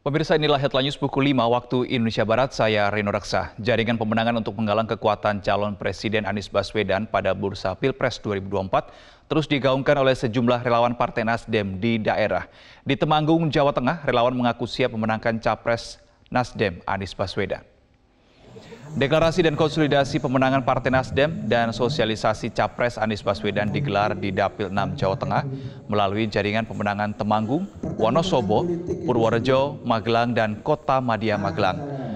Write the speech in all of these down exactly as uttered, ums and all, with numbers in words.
Pemirsa, inilah headline news pukul lima waktu Indonesia Barat, saya Reno Raksa. Jaringan pemenangan untuk menggalang kekuatan calon Presiden Anies Baswedan pada bursa Pilpres dua ribu dua puluh empat terus digaungkan oleh sejumlah relawan Partai Nasdem di daerah. Di Temanggung, Jawa Tengah, relawan mengaku siap memenangkan Capres Nasdem Anies Baswedan. Deklarasi dan konsolidasi pemenangan Partai Nasdem dan sosialisasi Capres Anies Baswedan digelar di Dapil enam Jawa Tengah melalui jaringan pemenangan Temanggung, Wonosobo, Purworejo, Magelang, dan Kota Madya Magelang.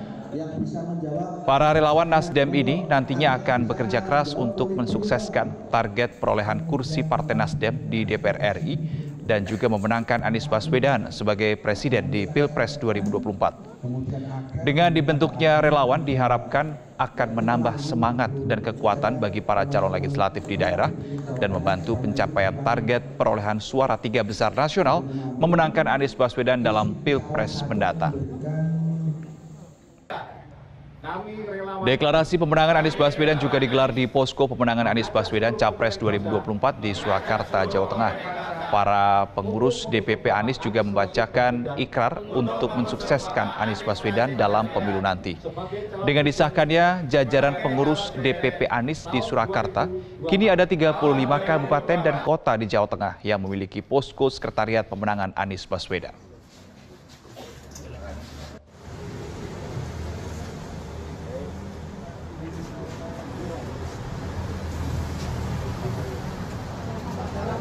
Para relawan Nasdem ini nantinya akan bekerja keras untuk mensukseskan target perolehan kursi Partai Nasdem di D P R R I dan juga memenangkan Anies Baswedan sebagai Presiden di Pilpres dua ribu dua puluh empat. Dengan dibentuknya relawan diharapkan akan menambah semangat dan kekuatan bagi para calon legislatif di daerah dan membantu pencapaian target perolehan suara tiga besar nasional memenangkan Anies Baswedan dalam Pilpres mendatang. Deklarasi pemenangan Anies Baswedan juga digelar di posko pemenangan Anies Baswedan Capres dua ribu dua puluh empat di Surakarta, Jawa Tengah. Para pengurus D P P Anies juga membacakan ikrar untuk mensukseskan Anies Baswedan dalam pemilu nanti. Dengan disahkannya jajaran pengurus D P P Anies di Surakarta, kini ada tiga puluh lima kabupaten dan kota di Jawa Tengah yang memiliki posko sekretariat pemenangan Anies Baswedan.